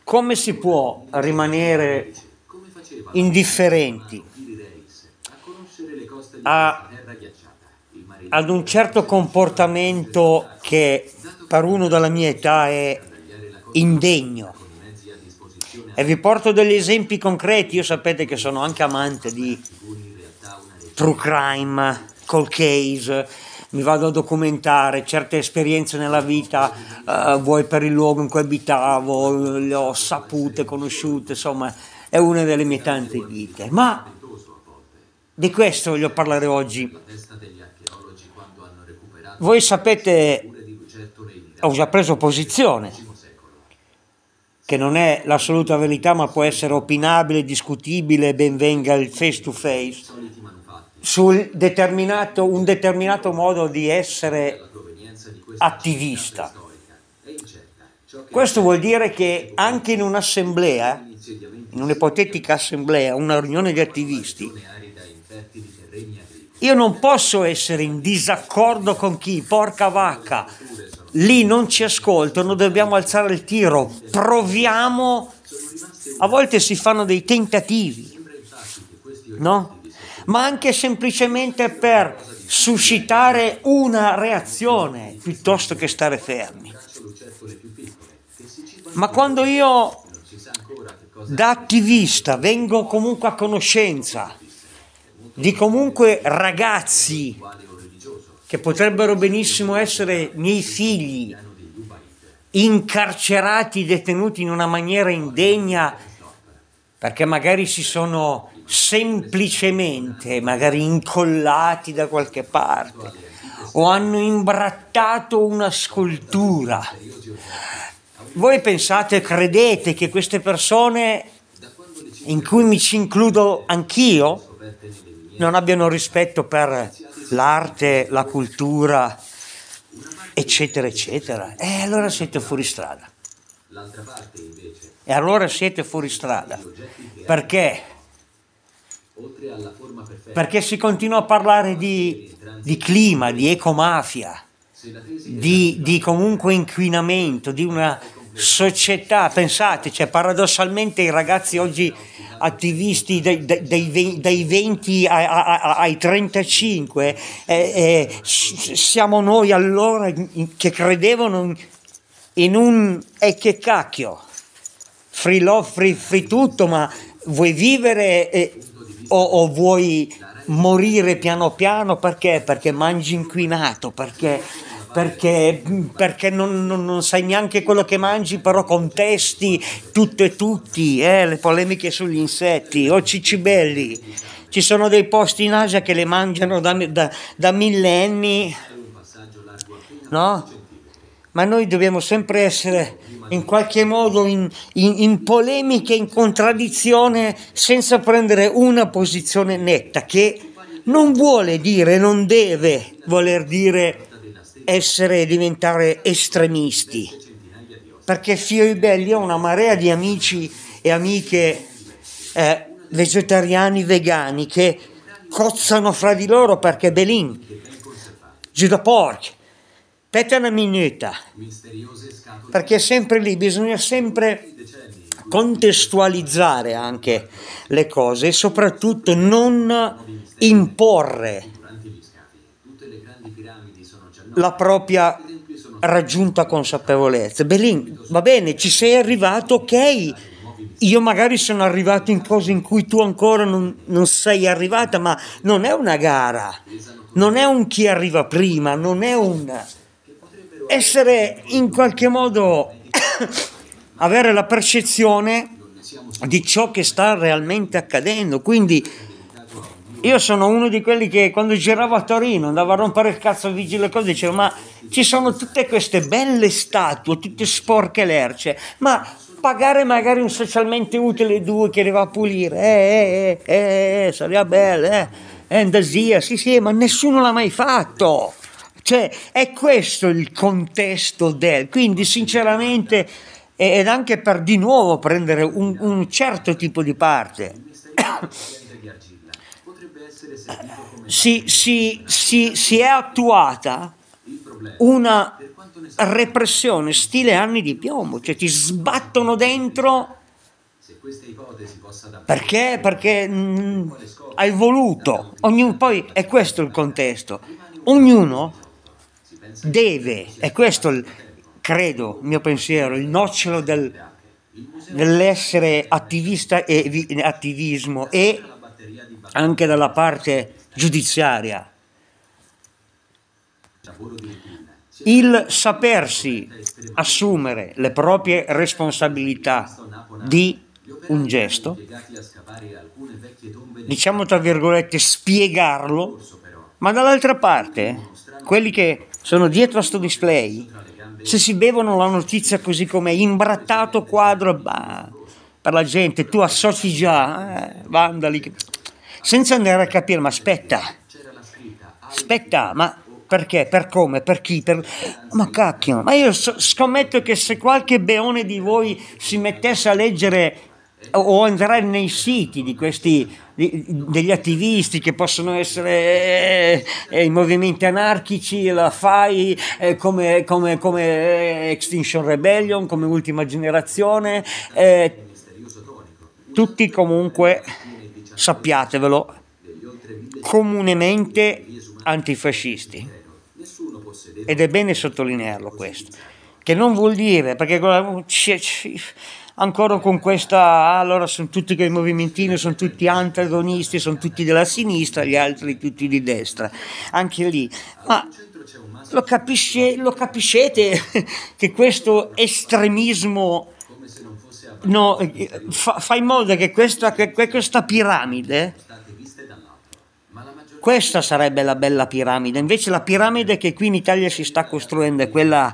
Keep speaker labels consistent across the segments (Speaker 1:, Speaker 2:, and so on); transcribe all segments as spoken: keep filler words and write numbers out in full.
Speaker 1: come si può rimanere indifferenti a, ad un certo comportamento che per uno della mia età è indegno? E vi porto degli esempi concreti. Io sapete che sono anche amante di true crime, cold case, mi vado a documentare certe esperienze nella vita, uh, vuoi per il luogo in cui abitavo, le ho sapute, conosciute, insomma è una delle mie tante vite. Ma di questo voglio parlare oggi. Voi sapete, ho già preso posizione, che non è l'assoluta verità ma può essere opinabile, discutibile, ben venga il face to face, sul determinato, un determinato modo di essere attivista. Questo vuol dire che anche in un'assemblea, in un'ipotetica assemblea, una riunione di attivisti, io non posso essere in disaccordo con chi, porca vacca, lì non ci ascoltano, dobbiamo alzare il tiro, proviamo, a volte si fanno dei tentativi, no? Ma anche semplicemente per suscitare una reazione piuttosto che stare fermi. Ma quando io da attivista vengo comunque a conoscenza di comunque ragazzi che potrebbero benissimo essere miei figli, incarcerati, detenuti in una maniera indegna, perché magari si sono semplicemente magari incollati da qualche parte o hanno imbrattato una scultura. Voi pensate, credete che queste persone, in cui mi ci includo anch'io, non abbiano rispetto per l'arte, la cultura, eccetera, eccetera? E allora siete fuori strada. E allora siete fuori strada. Perché? Perché si continua a parlare di, di clima, di ecomafia, di, di comunque inquinamento, di una società. Pensate, cioè paradossalmente i ragazzi oggi attivisti dai, dai, dai venti ai, ai trentacinque, eh, eh, siamo noi allora che credevano in un e che cacchio, free love, free, free tutto, ma vuoi vivere eh, o, o vuoi morire piano piano? Perché? Perché mangi inquinato, perché perché, perché non, non, non sai neanche quello che mangi, però contesti tutto e tutti, eh, le polemiche sugli insetti, o cicibelli. Ci sono dei posti in Asia che le mangiano da, da, da millenni, no? Ma noi dobbiamo sempre essere in qualche modo in, in, in polemiche, in contraddizione, senza prendere una posizione netta, che non vuole dire, non deve voler dire essere, diventare estremisti, perché Fio Belli ha una marea di amici e amiche eh, vegetariani, vegani, che cozzano fra di loro perché Belin, Giuda Porc, aspetta una minuta, perché sempre lì bisogna sempre contestualizzare anche le cose e soprattutto non imporre la propria raggiunta consapevolezza. Belin, va bene, ci sei arrivato, ok, io magari sono arrivato in cose in cui tu ancora non, non sei arrivata, ma non è una gara, non è un chi arriva prima, non è un essere in qualche modo avere la percezione di ciò che sta realmente accadendo. Quindi io sono uno di quelli che quando giravo a Torino andavo a rompere il cazzo al vigile, cosa dicevo, ma ci sono tutte queste belle statue, tutte sporche lerce, ma pagare magari un socialmente utile due che le va a pulire, eh, eh, eh, eh sarebbe bello, eh, è andasia, sì sì, ma nessuno l'ha mai fatto. Cioè, è questo il contesto del, quindi sinceramente, ed anche per di nuovo prendere un, un certo tipo di parte, si, si, si, si è attuata una repressione stile anni di piombo, cioè ti sbattono dentro perché, perché mh, hai voluto, ognuno, poi è questo il contesto, ognuno deve, è questo il, credo, il mio pensiero, il nocciolo del, dell'essere attivista e vi, attivismo e anche dalla parte giudiziaria, il sapersi assumere le proprie responsabilità di un gesto, diciamo tra virgolette spiegarlo, ma dall'altra parte quelli che sono dietro a sto display, se si bevono la notizia così com'è, imbrattato quadro, bah, per la gente, tu associ già, eh, vandali, senza andare a capire, ma aspetta, aspetta, ma perché, per come, per chi, per... ma cacchio, ma io scommetto che se qualche beone di voi si mettesse a leggere o entrare nei siti di questi di, degli attivisti che possono essere eh, eh, i movimenti anarchici, la F A I, eh, come, come, come Extinction Rebellion, come Ultima Generazione, eh, tutti comunque, sappiatevelo, comunemente antifascisti. Ed è bene sottolinearlo questo, che non vuol dire, perché ancora con questa, allora sono tutti quei movimentini, sono tutti antagonisti, sono tutti della sinistra, gli altri tutti di destra, anche lì, ma lo, capisce, lo capiscete che questo estremismo no, fa, fa in modo che questa, che questa piramide, questa sarebbe la bella piramide, invece la piramide che qui in Italia si sta costruendo è quella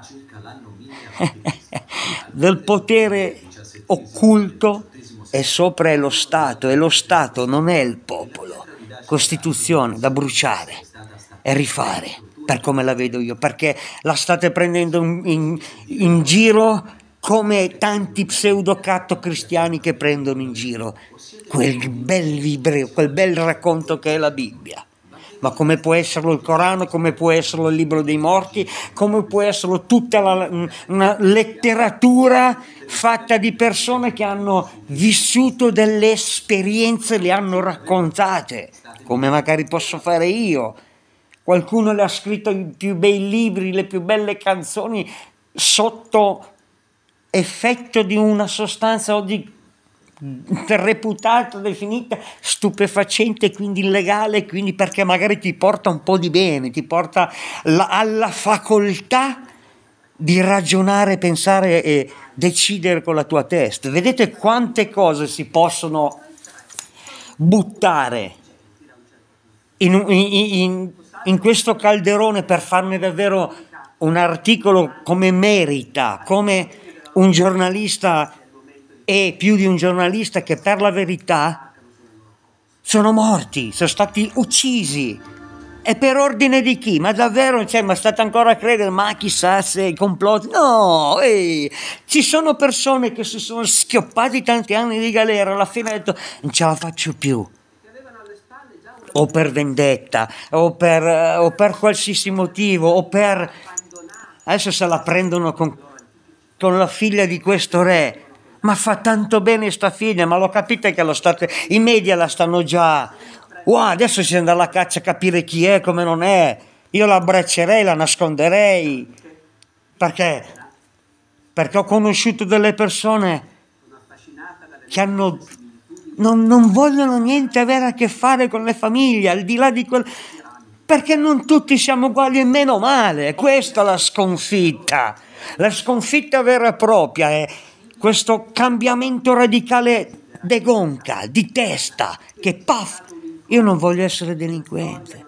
Speaker 1: del potere occulto e sopra è lo Stato, e lo Stato non è il popolo. Costituzione da bruciare e rifare, per come la vedo io, perché la state prendendo in, in, in giro come tanti pseudocatto cristiani che prendono in giro quel bel libro, quel bel racconto che è la Bibbia. Ma come può esserlo il Corano, come può esserlo il Libro dei Morti, come può esserlo tutta la, una letteratura fatta di persone che hanno vissuto delle esperienze, le hanno raccontate, come magari posso fare io. Qualcuno le ha scritto i più bei libri, le più belle canzoni sotto effetto di una sostanza o di reputata, definita stupefacente, quindi illegale, quindi perché magari ti porta un po' di bene, ti porta la, alla facoltà di ragionare, pensare e decidere con la tua testa. Vedete quante cose si possono buttare in, in, in, in questo calderone per farne davvero un articolo come merita, come un giornalista e più di un giornalista che per la verità sono morti, sono stati uccisi. E per ordine di chi? Ma davvero, cioè, ma state ancora a credere, ma chissà se i complotti? No, ehi, ci sono persone che si sono schioppati tanti anni di galera, alla fine hanno detto non ce la faccio più. O per vendetta, o per, o per qualsiasi motivo, o per... Adesso se la prendono con, con la figlia di questo re. Ma fa tanto bene sta figlia, ma lo capite che lo state, i media la stanno già, wow, adesso si andrà alla caccia a capire chi è, come non è, io la abbraccerei, la nasconderei, perché? Perché ho conosciuto delle persone che hanno, non, non vogliono niente avere a che fare con le famiglie, al di là di quel, perché non tutti siamo uguali e meno male, questa è la sconfitta, la sconfitta vera e propria è questo cambiamento radicale de gonca, di testa, che paf, io non voglio essere delinquente.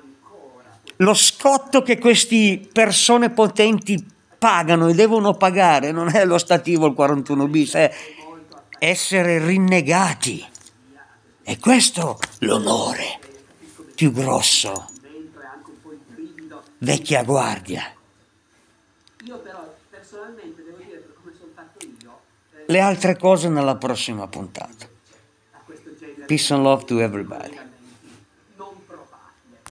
Speaker 1: Lo scotto che queste persone potenti pagano e devono pagare non è lo stativo il quarantuno bis, è essere rinnegati. E questo l'onore più grosso, vecchia guardia. Io però personalmente devo dire come sono fatto io. Le altre cose nella prossima puntata. Peace and love to everybody.